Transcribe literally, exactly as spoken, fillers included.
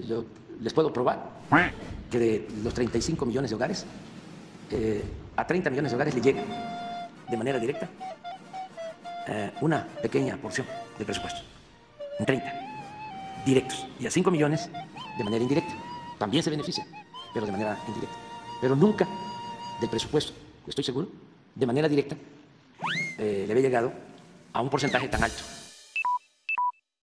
yo les puedo probar que de los treinta y cinco millones de hogares, eh, a treinta millones de hogares le llega de manera directa eh, una pequeña porción del presupuesto, en treinta directos, y a cinco millones de manera indirecta. También se beneficia, pero de manera indirecta. Pero nunca del presupuesto, estoy seguro, de manera directa, eh, le había llegado a un porcentaje tan alto.